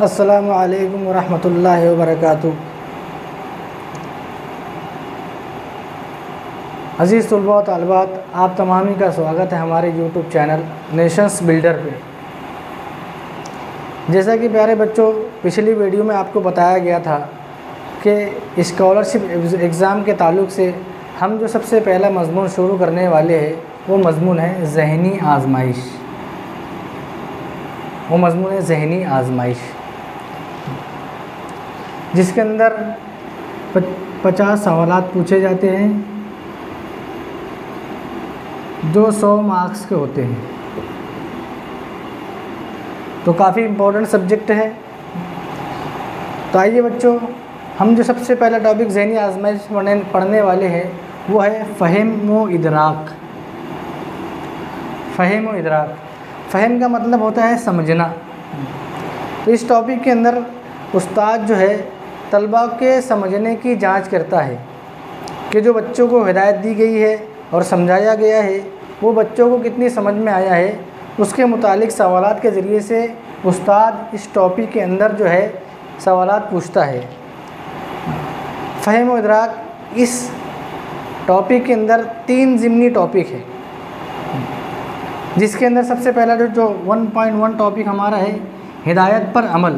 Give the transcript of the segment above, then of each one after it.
अस्सलामु अलैकुम वरहमतुल्लाहि वबरकातुहू। अज़ीज़ तलबा व तालिबात, आप तमामी का स्वागत है हमारे यूट्यूब चैनल नेशंस बिल्डर पे। जैसा कि प्यारे बच्चों, पिछली वीडियो में आपको बताया गया था कि स्कॉलरशिप एग्ज़ाम के ताल्लुक़ से हम जो सबसे पहला मज़मून शुरू करने वाले हैं वो मज़मून है ज़हनी आज़माइश। वो मज़मून है ज़हनी आज़माइश, जिसके अंदर 50 सवालात पूछे जाते हैं जो 100 मार्क्स के होते हैं। तो काफ़ी इम्पोर्टेंट सब्जेक्ट है। तो आइए बच्चों, हम जो सबसे पहला टॉपिक ज़हनी आज़माइश पढ़ने वाले हैं वो है फ़हम व इदराक। फ़हम व इदराक, फ़हम का मतलब होता है समझना। तो इस टॉपिक के अंदर उस्ताद जो है तलबा के समझने की जांच करता है कि जो बच्चों को हिदायत दी गई है और समझाया गया है वो बच्चों को कितनी समझ में आया है। उसके मुतालिक सवालात के ज़रिए से उस्ताद इस टॉपिक के अंदर जो है सवालात पूछता है। फ़हम व इदराक इस टॉपिक के अंदर 3 ज़िमनी टॉपिक है, जिसके अंदर सबसे पहला जो 1.1 टॉपिक हमारा है हिदायत पर अमल।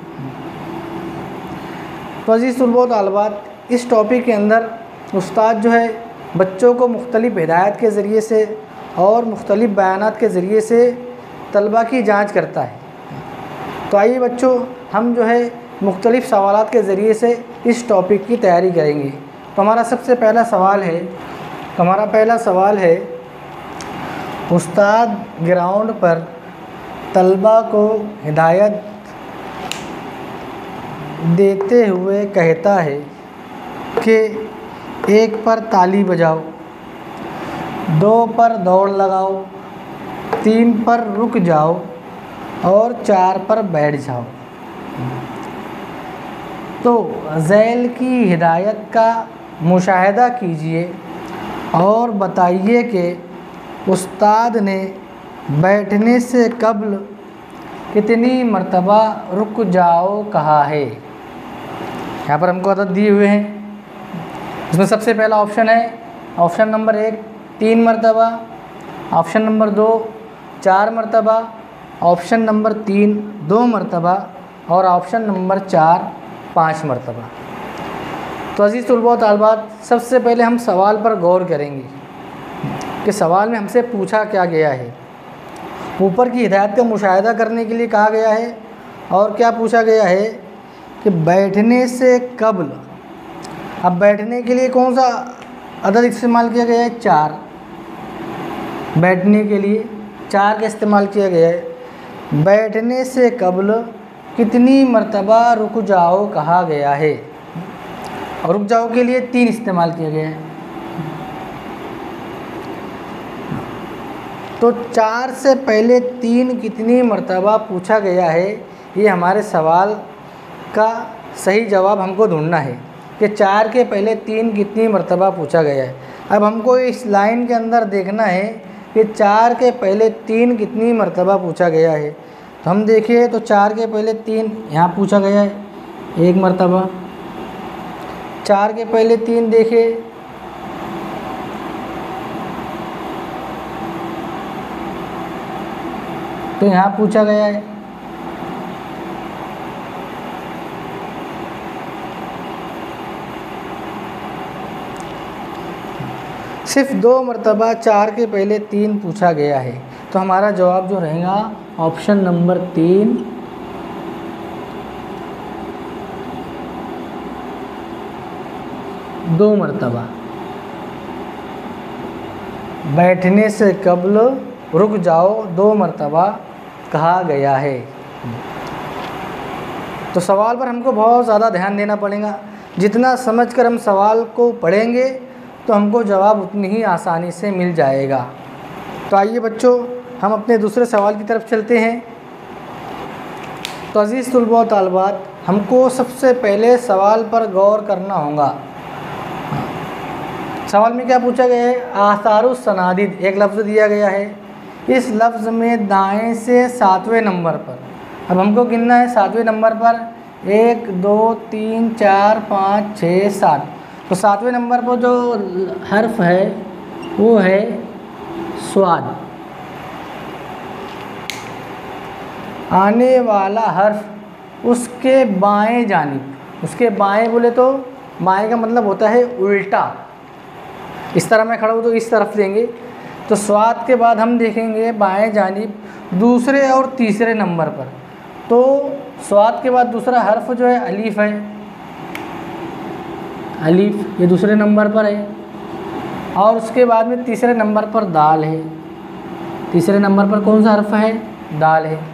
तो अज़ीज़ तलबा व तालिबात, इस टॉपिक के अंदर उस्ताद जो है बच्चों को मुख्तलिफ़ हिदायत के ज़रिए से और मुख्तलिफ़ बयानात के ज़रिए से तलबा की जांच करता है। तो आइए बच्चों, हम जो है मुख्तलिफ़ सवालात के ज़रिए से इस टॉपिक की तैयारी करेंगे। तो हमारा सबसे पहला सवाल है उस्ताद ग्राउंड पर तलबा को हिदायत देते हुए कहता है कि 1 पर ताली बजाओ, 2 पर दौड़ लगाओ, 3 पर रुक जाओ और 4 पर बैठ जाओ। तो ज़ैल की हिदायत का मुशाहिदा कीजिए और बताइए कि उस्ताद ने बैठने से कब्ल कितनी मरतबा रुक जाओ कहा है। यहाँ पर हमको अदद दिए हुए हैं। इसमें सबसे पहला ऑप्शन है ऑप्शन नंबर 1 3 मरतबा, ऑप्शन नंबर 2 4 मरतबा, ऑप्शन नंबर 3 2 मरतबा और ऑप्शन नंबर 4 5 मरतबा। तो अज़ीज़ तलबा व तालिबात, सबसे पहले हम सवाल पर गौर करेंगे कि सवाल में हमसे पूछा क्या गया है। ऊपर की हिदायत का मुशाहिदा करने के लिए कहा गया है और क्या पूछा गया है कि बैठने से कब्ल। अब बैठने के लिए कौन सा अदद इस्तेमाल किया गया है? 4। बैठने के लिए 4 का इस्तेमाल किया गया है। बैठने से कब्ल कितनी मरतबा रुक जाओ कहा गया है। और रुक जाओ के लिए 3 इस्तेमाल किया गया है। तो 4 से पहले 3 कितनी मरतबा पूछा गया है, ये हमारे सवाल का सही जवाब हमको ढूंढना है कि 4 के पहले 3 कितनी मरतबा पूछा गया है। अब हमको इस लाइन के अंदर देखना है कि 4 के पहले 3 कितनी मरतबा पूछा गया है। तो हम देखिए, तो 4 के पहले 3 यहाँ पूछा गया है 1 मरतबा। 4 के पहले 3 देखिए तो यहाँ पूछा गया है। सिर्फ 2 मरतबा 4 के पहले 3 पूछा गया है। तो हमारा जवाब जो रहेगा ऑप्शन नंबर 3 2 मरतबा। बैठने से कब्ल रुक जाओ 2 मरतबा कहा गया है। तो सवाल पर हमको बहुत ज़्यादा ध्यान देना पड़ेगा। जितना समझकर हम सवाल को पढ़ेंगे तो हमको जवाब उतनी ही आसानी से मिल जाएगा। तो आइए बच्चों, हम अपने दूसरे सवाल की तरफ चलते हैं। तो अज़ीज़ तलबा व तालिबात, हमको सबसे पहले सवाल पर गौर करना होगा। सवाल में क्या पूछा गया है? आसारुस सनादिद एक लफ्ज़ दिया गया है। इस लफ्ज़ में दाएं से 7वें नंबर पर अब हमको गिनना है 7वें नंबर पर 1 2 3 4 5 6 7। तो 7वें नंबर पर जो हर्फ है वो है स्वाद। आने वाला हर्फ उसके बाएं जानिब, उसके बाएं बोले तो बाएं का मतलब होता है उल्टा। इस तरह मैं खड़ा हूँ तो इस तरफ देंगे। तो स्वाद के बाद हम देखेंगे बाएं जानिब दूसरे और तीसरे नंबर पर। तो स्वाद के बाद दूसरा हर्फ जो है अलीफ है, अलीफ ये दूसरे नंबर पर है। और उसके बाद में तीसरे नंबर पर दाल है। तीसरे नंबर पर कौन सा हर्फ है? दाल है।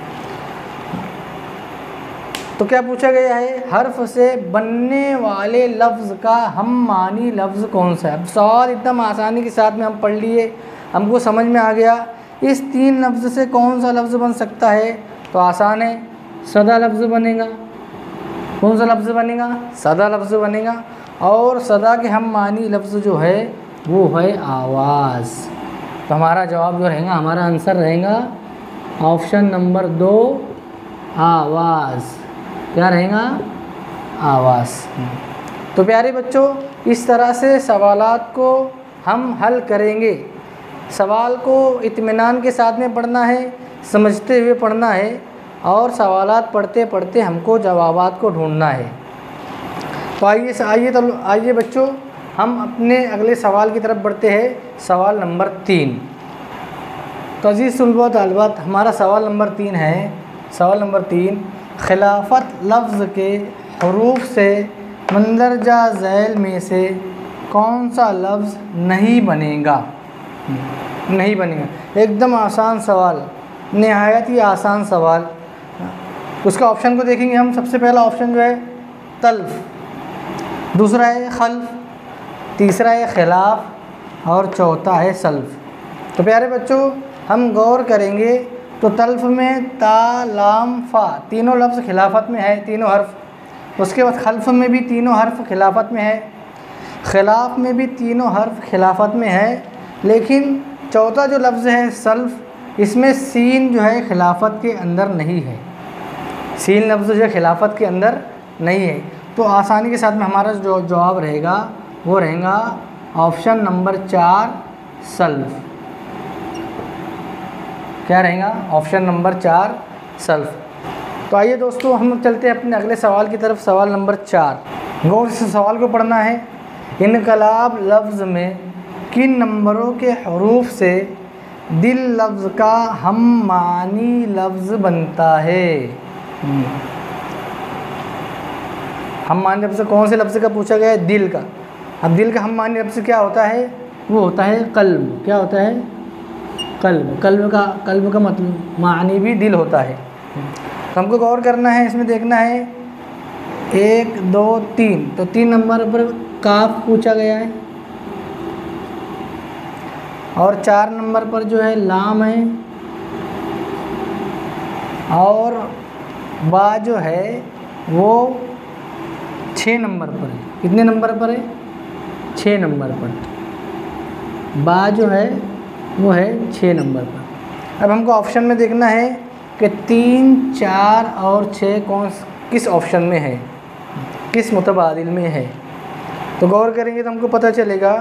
तो क्या पूछा गया है? हर्फ से बनने वाले लफ्ज़ का हम मानी लफ्ज़ कौन सा है? अब सवाल एकदम आसानी के साथ में हम पढ़ लिए, हमको समझ में आ गया इस 3 लफ्ज़ से कौन सा लफ्ज़ बन सकता है। तो आसान है, सदा लफ्ज़ बनेगा। कौन सा लफ्ज़ बनेगा? सदा लफ्ज़ बनेगा। और सदा के हम मानी लफ्ज़ जो है वो है आवाज़। तो हमारा जवाब जो रहेगा, हमारा आंसर रहेगा ऑप्शन नंबर 2 आवाज़। क्या रहेगा? आवाज़। तो प्यारे बच्चों, इस तरह से सवालात को हम हल करेंगे। सवाल को इत्मीनान के साथ में पढ़ना है, समझते हुए पढ़ना है और सवालात पढ़ते पढ़ते हमको जवाबात को ढूंढना है। तो आइए बच्चों, हम अपने अगले सवाल की तरफ बढ़ते हैं। सवाल नंबर 3। तो अज़ीज़ तुलबा तालिबात, हमारा सवाल नंबर 3 है। सवाल नंबर 3, खिलाफत लफ्ज़ के हरूफ से मंदरजा झैल में से कौन सा लफ्ज़ नहीं बनेगा? नहीं बनेगा। एकदम आसान सवाल, नहायत ही आसान सवाल। उसका ऑप्शन को देखेंगे हम। सबसे पहला ऑप्शन जो है तल्फ, दूसरा है खल्फ, तीसरा है खिलाफ और चौथा है सल्फ। तो प्यारे बच्चों, हम गौर करेंगे तो तल्फ में ता लाम फ़ा तीनों लफ्ज़ खिलाफत में है, तीनों हर्फ। उसके बाद खल्फ में भी तीनों हर्फ खिलाफत में है, खिलाफ में भी तीनों हर्फ खिलाफत में है। लेकिन चौथा जो लफ्ज़ है सल्फ, इसमें सीन जो है खिलाफत के अंदर नहीं है। सीन लफ्ज़ जो है खिलाफत के अंदर नहीं है। तो आसानी के साथ में हमारा जो जवाब रहेगा वो रहेगा ऑप्शन नंबर 4 सल्फ। क्या रहेगा? ऑप्शन नंबर 4 सल्फ। तो आइए दोस्तों, हम चलते हैं अपने अगले सवाल की तरफ। सवाल नंबर 4, गौर से सवाल को पढ़ना है। इनकलाब लफ्ज़ में किन नंबरों के हरूफ से दिल लफ्ज़ का हम मानी लफ्ज़ बनता है? हम मानी लफ्ज़ कौन से लफ्ज़ का पूछा गया है? दिल का। अब दिल का हम मानी लफ्ज़ क्या होता है? वो होता है कल्ब। क्या होता है? कल्ब। कल्ब का मतलब मानी भी दिल होता है। तो हमको गौर करना है, इसमें देखना है 1 2 3। तो 3 नंबर पर काफ पूछा गया है और 4 नंबर पर जो है लाम है और बा जो है वो 6 नंबर पर है। कितने नंबर पर है? 6 नंबर पर। बा जो है वो है 6 नंबर पर। अब हमको ऑप्शन में देखना है कि 3 4 और 6 किस ऑप्शन में है, किस मुतबादिल में है। तो गौर करेंगे तो हमको पता चलेगा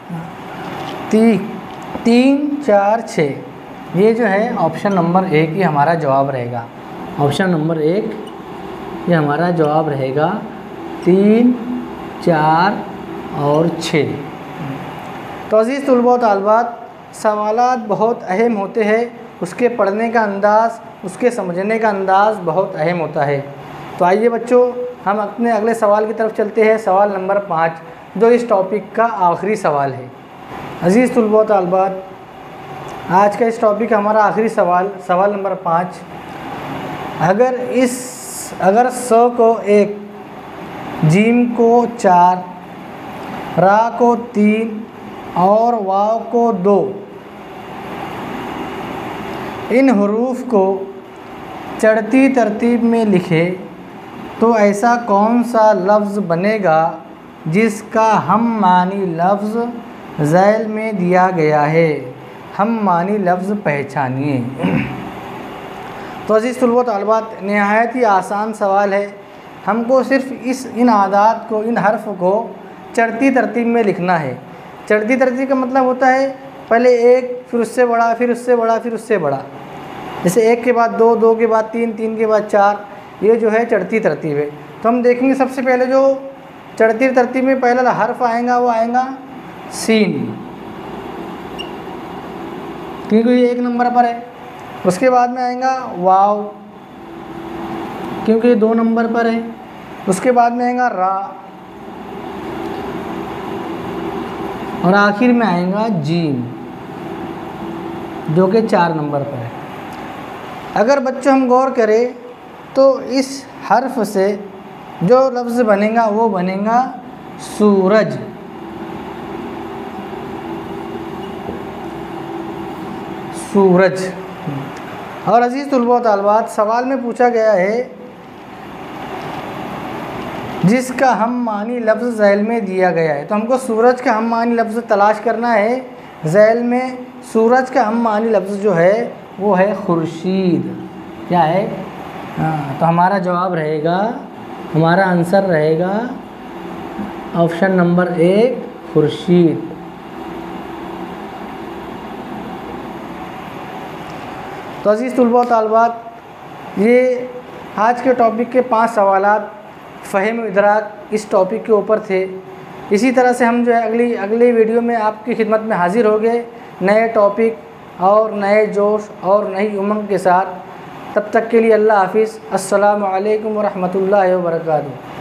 3 4 6 ये जो है ऑप्शन नंबर 1 ही हमारा जवाब रहेगा। ऑप्शन नंबर 1 ये हमारा जवाब रहेगा 3 4 और 6। तो अज़ीज़ तुलबा व तालिबात, सवालात बहुत अहम होते हैं, उसके पढ़ने का अंदाज़, उसके समझने का अंदाज़ बहुत अहम होता है। तो आइए बच्चों, हम अपने अगले सवाल की तरफ चलते हैं। सवाल नंबर 5, जो इस टॉपिक का आखिरी सवाल है। अज़ीज़ तुलबा व तालिबात, आज का इस टॉपिक का हमारा आखिरी सवाल, सवाल नंबर 5। अगर स को 1, जीम को 4, रा को 3 और वाव को 2 इन हुरूफ को चढ़ती तरतीब में लिखे तो ऐसा कौन सा लफ्ज़ बनेगा जिसका हम मानी लफ्ज़ झैल में दिया गया है? हम मानी लफ्ज़ पहचानिए। तो अज़ीज़ तुल्बो तालिबात, नहायत ही आसान सवाल है। हमको सिर्फ इन आदात को, इन हर्फ़ को चढ़ती तरतीब में लिखना है। चढ़ती तरतीब का मतलब होता है पहले एक, फिर उससे बड़ा, फिर उससे बड़ा, फिर उससे बड़ा। जैसे एक के बाद दो, दो के बाद तीन, तीन के बाद चार, ये जो है चढ़ती तरतीब है। तो हम देखेंगे सबसे पहले जो चढ़ती तरतीब में पहला हर्फ आएगा वो आएगा सीन, क्योंकि ये 1 नंबर पर है। उसके बाद में आएगा वाव, क्योंकि 2 नंबर पर है। उसके बाद में आएगा रा, और आखिर में आएगा जीम, जो कि 4 नंबर पर है। अगर बच्चों हम गौर करें तो इस हर्फ से जो लफ्ज़ बनेगा वो बनेगा सूरज। सूरज। और अज़ीज़ तुल्बो तालिबात, सवाल में पूछा गया है जिसका हम मानी लफ्ज़ ज़ैल में दिया गया है। तो हमको सूरज का हम मानी लफ्ज़ तलाश करना है। ज़ैल में सूरज का हम मानी लफ्ज़ जो है वो है खुर्शीद। क्या है? हाँ, तो हमारा जवाब रहेगा, हमारा आंसर रहेगा ऑप्शन नंबर 1 खुर्शीद। तो अज़ीज़ तुल्बो तालिबात, ये आज के टॉपिक के 5 सवालात फ़हम इदराक इस टॉपिक के ऊपर थे। इसी तरह से हम जो है अगली वीडियो में आपकी खिदमत में हाज़िर हो गए नए टॉपिक और नए जोश और नई उमंग के साथ। तब तक के लिए अल्लाह हाफ़िज़। अस्सलामु अलैकुम व रहमतुल्लाहि व बरकातुहू।